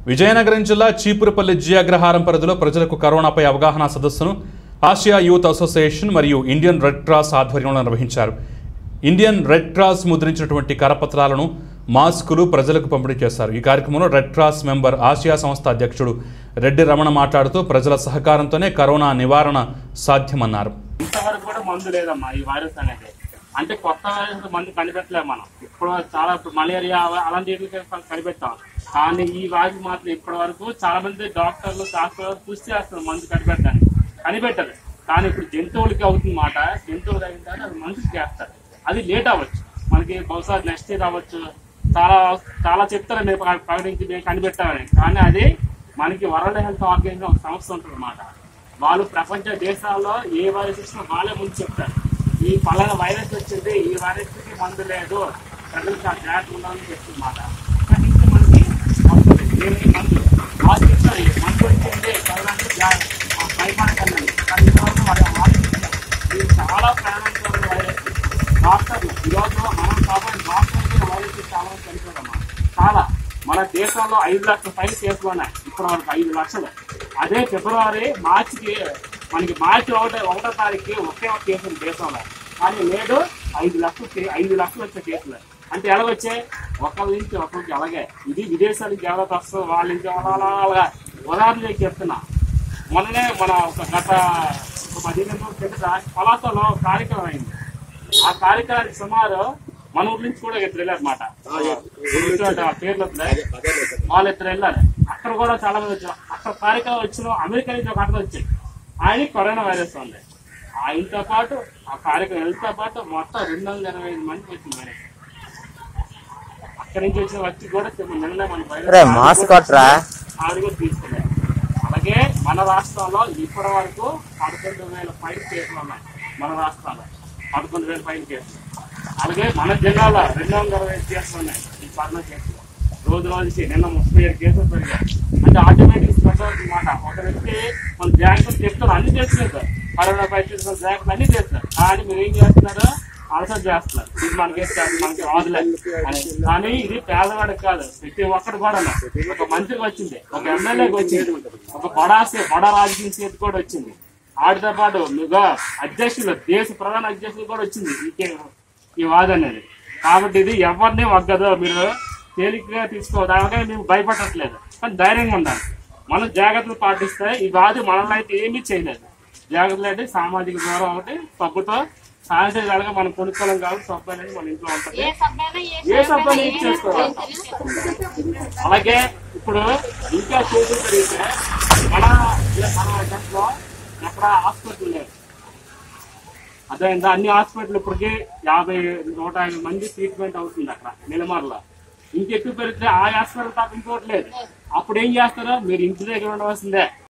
విజయనగరం జిల్లా చీపురుపల్లి జియాగ్రహారం పరిధిలో ప్రజలకు కరోనాపై అవగాహన సదస్సును ఆసియా యూత్ అసోసియేషన్ మరియు ఇండియన్ రెడ్ క్రాస్ ఆధ్వర్యంలో నిర్వహించారు. ఇండియన్ రెడ్ క్రాస్ ముద్రించినటువంటి కరపత్రాలను మాస్కులు ప్రజలకు పంపిణీ చేశారు. ఈ కార్యక్రమంలో రెడ్ క్రాస్ మెంబర్ ఆసియా సంస్థ అధ్యక్షుడు రెడ్డి రమణ మాట్లాడుతూ ప్రజల సహకారంతోనే కరోనా నివారణ సాధ్యమన్నారు. ఇంతవరకు కూడా మందు లేదమ్మా ఈ వైరస్ అనేది. అంటే కొత్త వైరస్ మందు కనిపెట్టలేము మనం. ఇప్పుడు చాలా మలేరియా అలాంటి కనిపెట్టాం, కానీ ఈ వ్యాధి మాత్రం ఇప్పటి వరకు చాలా మంది డాక్టర్లు కృషి చేస్తారు మందు కనిపెట్టరు. కానీ ఇప్పుడు జంతువులకి అవుతుంది మాట. జంతువులు అయిన తర్వాత అది మనుషులు చేస్తారు. అది లేట్ అవ్వచ్చు, మనకి బహుశా నెక్స్ట్ ఇయర్ అవ్వచ్చు. చాలా చెప్తారు మేము ప్రకటించి మేము కనిపెట్టామని. కానీ అది మనకి వరల్డ్ హెల్త్ ఆర్గనైజేషన్ ఒక సంస్థ ఉంటుంది అన్నమాట. వాళ్ళు ప్రపంచ దేశాల్లో ఏ వైరస్ వచ్చినా వాళ్ళే ముందు చెప్తారు, ఈ పలానా వైరస్ వచ్చింది, ఈ వైరస్ కి మందు లేదు, ప్రజలు చాలా జాగ్రత్త ఉండాలని చెప్తుందన్నమాట. కానీ ఇంకా మనకి మందు వచ్చింది భయపడకండి. కానీ ఇంతవరకు ఇది చాలా ప్రాణాంతకమైన వైరస్. డాక్టర్లు ఈరోజు మనం కాబట్టి డాక్టర్లు వైరస్ చాలా చనిపోదమ్మా. చాలా మన దేశంలో 5 లక్షల పైన కేసులు ఉన్నాయి ఇప్పటి వరకు, 5 లక్షలు. అదే ఫిబ్రవరి మార్చికి మనకి మార్చి 1వ తారీఖుకి ఒకే ఒక కేసు ఉంది దేశంలో. కానీ నేడు 5 లక్షలు వచ్చే కేసులు. అంటే ఎలాగొచ్చాయి? ఒకరి నుంచి ఒకరికి. అలాగే ఇది విదేశాలకు జాగ్రత్త వస్తుంది, వాళ్ళ నుంచి అలాగా. ఉదాహరణ చెప్తున్నా, మొన్ననే మన గత 15 రోజుల కిందట పలాసలో కార్యక్రమం అయింది. ఆ కార్యక్రమానికి సుమారు మన ఊరి నుంచి కూడా ఇద్దరు వెళ్ళారన్నమాట. పేర్లు వాళ్ళు ఇద్దరు వెళ్ళారు. అక్కడ కూడా చాలా మంది వచ్చారు. అక్కడ కార్యక్రమం వచ్చిన అమెరికా నుంచి ఒక అర్థం వచ్చాయి. ఆయనకి కరోనా వైరస్ ఉంది. ఆయనతో పాటు ఆ కార్యక్రమం వెళ్తే పాటు మొత్తం 225 మందికి వచ్చింది వైరస్. అక్కడి నుంచి వచ్చిన వచ్చి కూడా నిన్న మన వైరస్ ఆవిడ తీసుకున్నారు. అలాగే మన రాష్ట్రంలో ఇప్పటి వరకు 11,000 పైన కేసులు ఉన్నాయి. మన రాష్ట్రంలో 11,000 పైన కేసులు. అలాగే మన జిల్లాలో 225 కేసులు ఉన్నాయి. ఈ కరోనా కేసులు రోజు రోజుకి నిన్న 37 కేసులు పెరిగాయి. అంటే ఆటోమేటిక్ స్ప్రెడ్ అవుతుంది మాట. ఒక వ్యక్తి మన జాగ్రత్తలు చెప్తారు, అన్ని చేస్తున్నారు, కరోనా పరిస్థితులు జాగ్రత్తలు అన్ని చేస్తారు. కానీ మీరు ఏం చేస్తున్నారు? అలసట చేస్తున్నారు. ఇది మనకి రాదులేదు. కానీ ఇది పేదవాడికి కాదు, ప్రతి ఒక్కటి కూడా ఒక మంత్రికి వచ్చింది, ఒక ఎమ్మెల్యేకి వచ్చింది, ఒక బడా రాజకీయ చేతి కూడా వచ్చింది. వాటితో పాటు అధ్యక్షులు, దేశ ప్రధాన అధ్యక్షులు కూడా వచ్చింది ఈ వాదన అనేది. కాబట్టి ఇది ఎవరిని వగ్గదు. మీరు తేలికగా తీసుకోవద్దు. అలాగే మేము భయపడట్లేదు, కానీ ధైర్యంగా ఉండాలి. మనం జాగ్రత్తలు పాటిస్తే ఈ వ్యాధి మనల్ని అయితే ఏమీ చేయలేదు. జాగ్రత్తలు అంటే సామాజిక దూరం ఒకటి, సబ్బుతో శానిటైజర్ మనం కొనుక్కోవడం కాబట్టి సబ్బు అనేది మన ఇంట్లో ఉంటుంది. ఏ సబ్బు అనేది చేసుకోవాలి. అలాగే ఇప్పుడు ఇంకా కేసులు పెరిగితే మన గంటలో ఎక్కడ హాస్పిటల్ లేదు. అదేందా అన్ని హాస్పిటల్ ఇప్పటికీ 50-150 మంది ట్రీట్మెంట్ అవుతుంది అక్కడ నిలమర్లో. ఇంకెక్కువ పెరిగితే ఆ హాస్పిటల్ తప్ప ఇంకోటి లేదు. అప్పుడు ఏం చేస్తారో మీరు ఇంటి దగ్గర ఉండవలసిందే.